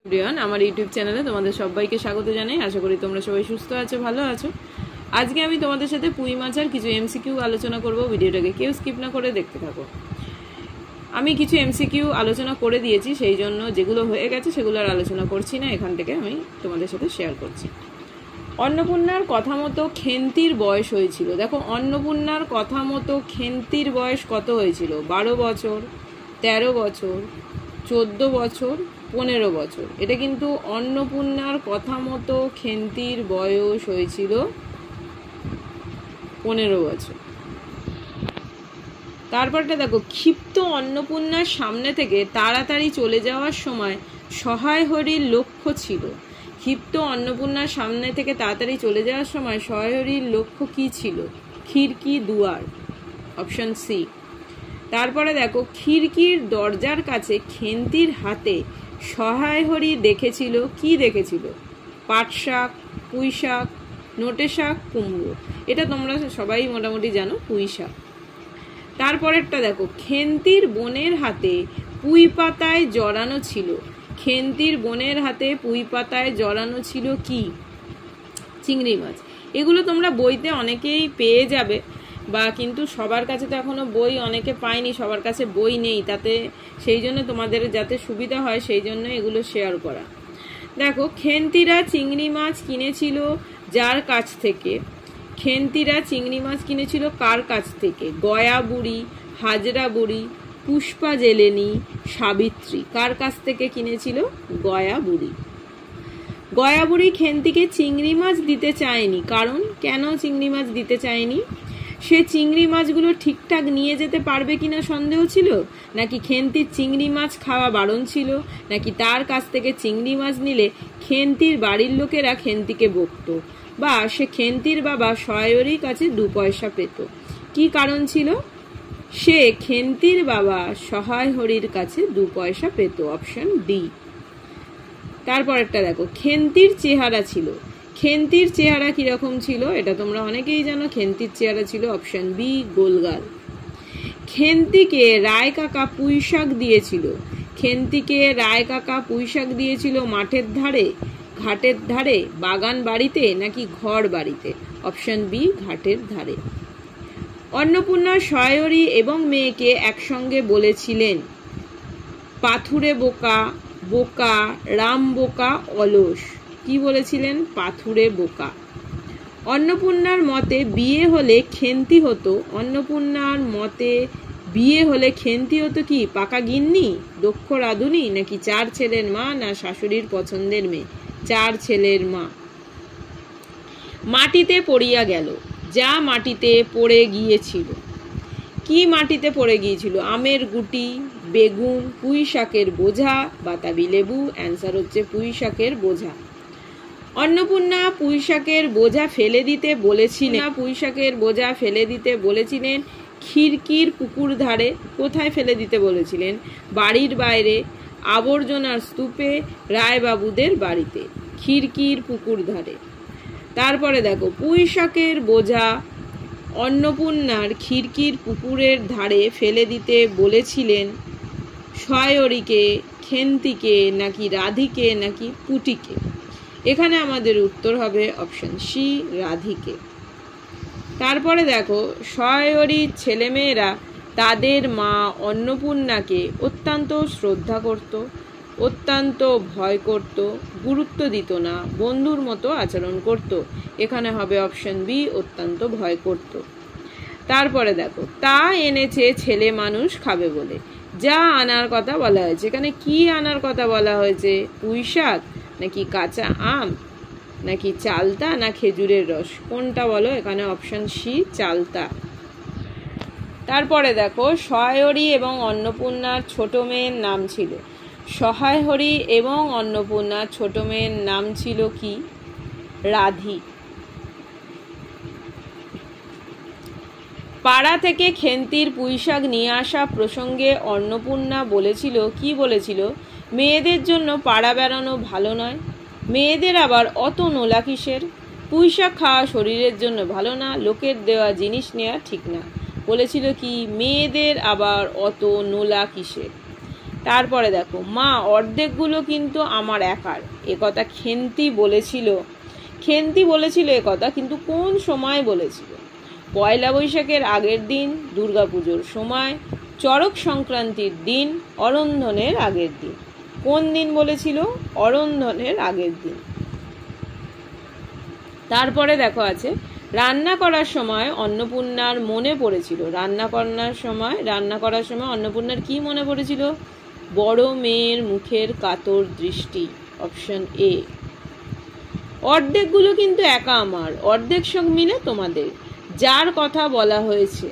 Everyone, আমার YouTube চ্যানেলে তোমাদের সবাইকে স্বাগত জানাই। আশা করি তোমরা সবাই সুস্থ আছো, ভালো আছো। আজকে আমি তোমাদের সাথে পুঁই মাছের কিছু এমসিকিউ আলোচনা করব। ভিডিওটাকে কেউ স্কিপ না করে দেখতে থাকো। আমি কিছু এমসিকিউ আলোচনা করে দিয়েছি, সেই জন্য যেগুলো হয়ে গেছে সেগুলো আর আলোচনা করছি না, এখান থেকে আমি তোমাদের সাথে শেয়ার করছি। অন্নপূর্ণার কথা মতো খেন্তির বয়স হয়েছিল। দেখো, অন্নপূর্ণার কথা মতো খেন্তির বয়স কত হয়েছিল? 12 বছর, 13 বছর, 14 বছর, 15 বছর। এটা কিন্তু অন্নপূর্ণার কথা মতো খেন্তির বয়স হয়েছিল 15 বছর। তারপরটা দেখো, ক্ষিপ্ত অন্নপূর্ণার সামনে থেকে তাড়াতাড়ি চলে যাওয়ার সময় সহায় হরির লক্ষ্য ছিল। ক্ষিপ্ত অন্নপূর্ণার সামনে থেকে তাড়াতাড়ি চলে যাওয়ার সময় সহায় হরির লক্ষ্য কি ছিল? খিড়কি দুয়ার, অপশন সি। তারপরে দেখো, খিড়কির দরজার কাছে খেন্তির হাতে সহায় হরি দেখেছিল কি দেখেছিল? পাট শাক, পুঁই শাক, নোটে শাক, কুমড়ো। এটা তোমরা সবাই মোটামুটি জানো, পুঁই শাক। তারপরেরটা দেখো, খেন্তির বোনের হাতে পুঁই পাতায় জড়ানো ছিল। খেন্তির বোনের হাতে পুঁই পাতায় জড়ানো ছিল কি? চিংড়ি মাছ। এগুলো তোমরা বইতে অনেকেই পেয়ে যাবে, বা কিন্তু সবার কাছে তো এখনো বই অনেকে পায়নি, সবার কাছে বই নেই, তাতে সেই জন্য তোমাদের যাতে সুবিধা হয় সেই জন্য এগুলো শেয়ার করা। দেখো, খেন্তিরা চিংড়ি মাছ কিনেছিল যার কাছ থেকে? খেন্তিরা চিংড়ি মাছ কিনেছিল কার কাছ থেকে? গয়া বুড়ি, হাজরা বুড়ি, পুষ্পা জেলেনি, সাবিত্রী। কার কাছ থেকে কিনেছিল? গয়া বুড়ি। গয়া বুড়ি খেন্তিকে চিংড়ি মাছ দিতে চায়নি, কারণ কেন চিংড়ি মাছ দিতে চায়নি? সে চিংড়ি মাছগুলো ঠিকঠাক নিয়ে যেতে পারবে কিনা সন্দেহ ছিল, নাকি খেন্তির চিংড়ি মাছ খাওয়া বারণ ছিল, নাকি তার কাছ থেকে চিংড়ি মাছ নিলে খেন্তির বাড়ির লোকেরা খেন্তিকে বকত, বা সে খেন্তির বাবা সহায়রীর কাছে 2 পয়সা পেত? কি কারণ ছিল? সে খেন্তির বাবা সহায় হরির কাছে 2 পয়সা পেত, অপশন ডি। তারপরেরটা দেখো, খেন্তির চেহারা ছিল। খেন্তির চেহারা কিরকম ছিল? এটা তোমরা অনেকেই জানো, খেন্তির চেহারা ছিল অপশন বি, গোলগাল। খেন্তিকে রায় কাকা পুঁই শাক দিয়েছিল। খেন্তিকে রায় কাকা পুঁই শাক দিয়েছিল মাঠের ধারে, ঘাটের ধারে, বাগান বাড়িতে, নাকি ঘর বাড়িতে? অপশন বি, ঘাটের ধারে। অন্নপূর্ণা সহায়রী এবং মেয়েকে একসঙ্গে বলেছিলেন পাথুরে বোকা, বোকা, রাম বোকা, অলস। কি বলেছিলেন? পাথুরে বোকা। অন্নপূর্ণার মতে বিয়ে হলে খেন্তি হতো। অন্নপূর্ণার মতে বিয়ে হলে খেন্তি হতো কি? পাকা গিন্নি, দক্ষ রাঁধুনি, নাকি 4 ছেলের মা, না শাশুড়ির পছন্দের মেয়ে? 4 ছেলের মা। মাটিতে পড়িয়া গেল। যা মাটিতে পড়ে গিয়েছিল। কি মাটিতে পড়ে গিয়েছিল? আমের গুটি, বেগুন, পুঁই শাকের বোঝা, বাতাবি লেবু। অ্যান্সার হচ্ছে পুঁই শাকের বোঝা। অন্নপূর্ণা পুঁই শাকের বোঝা ফেলে দিতে বলেছিলেন। পুঁই শাকের বোঝা ফেলে দিতে বলেছিলেন খিড়কির পুকুর ধারে। কোথায় ফেলে দিতে বলেছিলেন? বাড়ির বাইরে, আবর্জনার স্তূপে, রায়বাবুদের বাড়িতে। খিড়কির পুকুর ধারে। তারপরে দেখো, পুঁই শাকের বোঝা অন্নপূর্ণার খিড়কির পুকুরের ধারে ফেলে দিতে বলেছিলেন সহায়রীকে, খেন্তিকে, নাকি রাধিকে, নাকি পুটিকে? এখানে আমাদের উত্তর হবে অপশন সি, রাধিকে। তারপরে দেখো, সহায়রীর ছেলেমেয়েরা তাদের মা অন্নপূর্ণাকে অত্যন্ত শ্রদ্ধা করত, অত্যন্ত ভয় করত, গুরুত্ব দিত না, বন্ধুর মতো আচরণ করত। এখানে হবে অপশন বি, অত্যন্ত ভয় করত। তারপরে দেখো, তা এনেছে ছেলে মানুষ খাবে বলে। যা আনার কথা বলা হয়েছে, এখানে কি আনার কথা বলা হয়েছে? পুঁই শাক, নাকি কাঁচা আম, নাকি চালতা, না খেজুরের রস? কোনটা বলো? এখানে অপশন সি, চালতা। তারপরে দেখো, সহায়রী এবং অন্নপূর্ণার ছোট মেয়ের নাম ছিল। সহায়রী এবং অন্নপূর্ণার ছোট মেয়ের নাম ছিল কি? রাধি। পাড়া থেকে খেন্তির পুঁই শাক নিয়ে আসা প্রসঙ্গে অন্নপূর্ণা বলেছিল কি? বলেছিল মেয়েদের জন্য পাড়া বেড়ানো ভালো নয়, মেয়েদের আবার অত নোলা কিসের? পুঁই শাক খাওয়া শরীরের জন্য ভালো না, লোকের দেওয়া জিনিস নেওয়া ঠিক না। বলেছিল কি? মেয়েদের আবার অত নোলা কিসের? তারপরে দেখো, মা অর্ধেকগুলো কিন্তু আমার একার, একথা খেন্তি বলেছিল। খেন্তি বলেছিল একথা, কিন্তু কোন সময় বলেছিল? পয়লা বৈশাখের আগের দিন, দুর্গাপুজোর সময়, চড়ক সংক্রান্তির দিন, অরন্ধনের আগের দিন। কোন দিন বলেছিল? অরন্ধনের আগের দিন। তারপরে দেখো আছে, রান্না করার সময় অন্নপূর্ণার মনে পড়েছিল। রান্না করার সময় অন্নপূর্ণার কি মনে পড়েছিল? বড় মেয়ের মুখের কাতর দৃষ্টি, অপশন এ। অর্ধেকগুলো কিন্তু একা আমার, অর্ধেক সব মিলে তোমাদের। যার কথা বলা হয়েছে,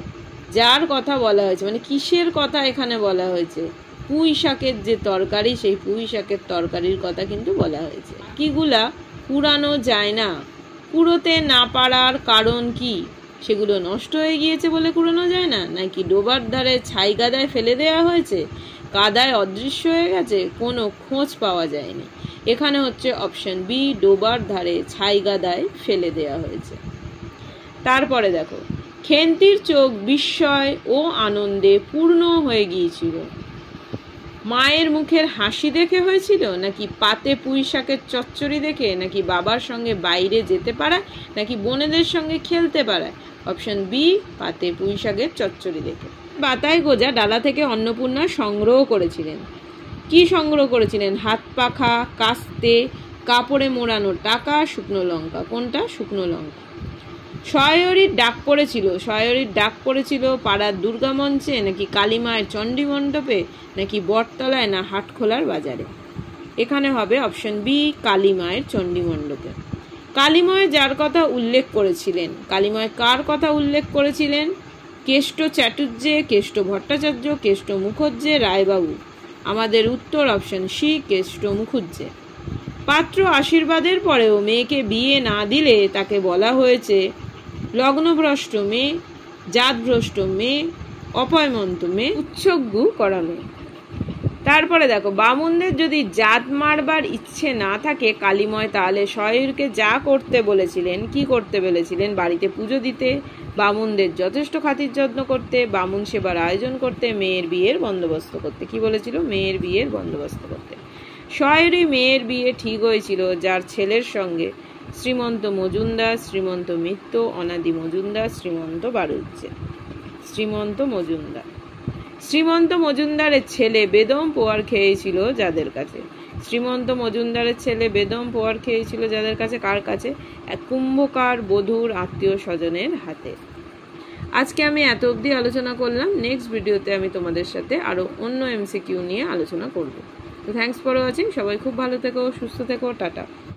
মানে কিসের কথা এখানে বলা হয়েছে? পুঁই শাকের যে তরকারি, সেই পুঁই শাকের তরকারির কথা কিন্তু বলা হয়েছে। কিগুলা পুরানো যায় না, কুড়োতে না পারার কারণ কি? সেগুলো নষ্ট হয়ে গিয়েছে বলে কুড়োনো যায় না, নাকি ডোবার ধারে ছাই গাদায় ফেলে দেওয়া হয়েছে, কাদায় অদৃশ্য হয়ে গেছে, কোনো খোঁজ পাওয়া যায়নি। এখানে হচ্ছে অপশন বি, ডোবার ধারে ছাই গাদায় ফেলে দেওয়া হয়েছে। তারপরে দেখো, খেন্তির চোখ বিস্ময় ও আনন্দে পূর্ণ হয়ে গিয়েছিল। মায়ের মুখের হাসি দেখে হয়েছিল, নাকি পাতে পুঁই শাকের চচ্চড়ি দেখে, নাকি বাবার সঙ্গে বাইরে যেতে পারা, নাকি বোনেদের সঙ্গে খেলতে পারা? অপশন বি, পাতে পুঁই শাকের চচ্চড়ি দেখে। বাতায় গোজা ডালা থেকে অন্নপূর্ণা সংগ্রহ করেছিলেন। কি সংগ্রহ করেছিলেন? হাত পাখা, কাস্তে, কাপড়ে মোড়ানো টাকা, শুকনো লঙ্কা। কোনটা? শুকনো লঙ্কা। শয়হরির ডাক পড়েছিল পাড়ার দুর্গা মঞ্চে, নাকি কালীমায়ের চণ্ডী মণ্ডপে, নাকি বটতলায়, না হাটখোলার বাজারে? এখানে হবে অপশন বি, কালীমায়ের চণ্ডী মণ্ডপে। কালীময় যার কথা উল্লেখ করেছিলেন, কালীময় কার কথা উল্লেখ করেছিলেন? কেষ্ট চাটুর্যে, কেষ্ট ভট্টাচার্য, কেষ্ট মুখুজ্জে, রায়বাবু। আমাদের উত্তর অপশন সি, কেষ্ট মুখুজ্জে। পাত্র আশীর্বাদের পরেও মেয়েকে বিয়ে না দিলে তাকে বলা হয়েছে লগ্নভ্রষ্ট মেয়ে, জাতভ্রষ্ট মেয়ে, অপয়মন্ত মেয়ে, উৎসর্গু করা মেয়ে। তারপরে দেখো, বামুনদের যদি জাত মারবার ইচ্ছে না থাকে কালীময়, তাহলে শয়হরিকে যা করতে বলেছিলেন, কি করতে বলেছিলেন? বাড়িতে পুজো দিতে, বামুনদের যথেষ্ট খাতির যত্ন করতে, বামুন সেবার আয়োজন করতে, মেয়ের বিয়ের বন্দোবস্ত করতে। কি বলেছিল? মেয়ের বিয়ের বন্দোবস্ত করতে। শয়হরি মেয়ের বিয়ে ঠিক হয়েছিল যার ছেলের সঙ্গে, শ্রীমন্ত মজুমদার, শ্রীমন্ত মিত্র, অনাদি মজুমদার, শ্রীমন্ত বাড়ুজ্যে। শ্রীমন্ত মজুমদারের ছেলে বেদম পোয়ার খেয়েছিল যাদের কাছে। কার কাছে? এক কুম্ভকার বধূর আত্মীয় স্বজনের হাতে। আজকে আমি এত অবধি আলোচনা করলাম। নেক্সট ভিডিওতে আমি তোমাদের সাথে আরো অন্য এমসিকিউ নিয়ে আলোচনা করব। তো থ্যাঙ্কস ফর ওয়াচিং। সবাই খুব ভালো থেকো, সুস্থ থেকো, টাটা।